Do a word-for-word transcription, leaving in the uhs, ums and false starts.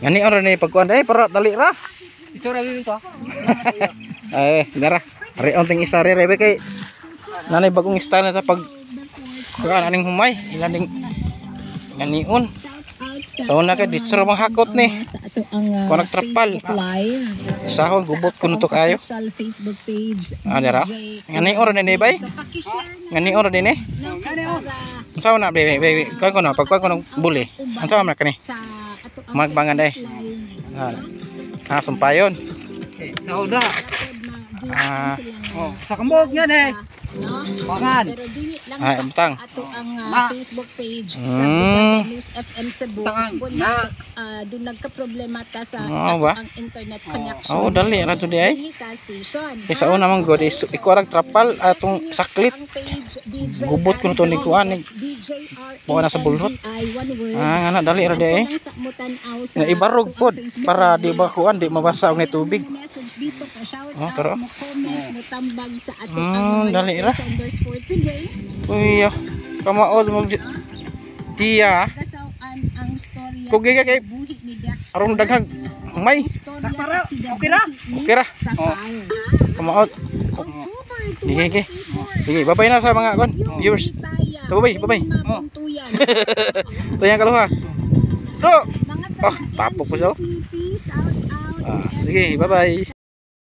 Ngani ora ni pagkuan dai para dali ra. Isura dito. Eh, dara. Ari onting isa re rebe kay nanay bagong style na sa pag kuan aning humay ilaning ganiun. So na kay dito ra manghakot ni. Kuan nagtrapal. Sahon gubot kuno to kayo. Facebook page. Ah, dara. Ngani ora ni bay? Ngani ora din eh? Unsa na bebe bebe kuan ko na pagkuan ko ng buli. Unsa man kani? Magbangan dai. Ah, ah sumpayon. Sa hoda. Ah, Oh, sa kambog yan eh. Pangan. Pero dili lang ah, sa butang. ato ang uh, Na. Facebook page sa Mm. News F M Cebu. Tangan. Kung Na. uh, doon nagka-problema ta sa Oo ato ba? ang internet connection. Oh, dali ra to di ay. Dili sa station. Kaysa una man god is ikorag trapal atong saklit. Ang page D J Gubot ko nito ni kuan ni. D J R Buka na sa bulhot. one word. Ah, ngana dali ra di ay. Ang sa mutanaw sa Nga ibarog ato pod ang Facebook para page. di ba kuan di mabasa og tubig. Message dito pa shout Oh, out pero- mo comment mo tambag sa ato Mm, ang dali mga ra. senders for today. Uy, kamaod mo tiya. Kasawaan ang storya Kugi ka kay buhi ni Dex. aron daghang may. Storya Sakpara, sa kinabuhi okay ra? ni Okay ra. Sapphire. Kamaod. October Sige, sige. Sige, babay na sa mga kon viewers. Taya. Babay, babay. Oh. Tuyang kaluha. Do. Mga Oh, tapok po siya. P P, shout out. Ah, sige, bye-bye.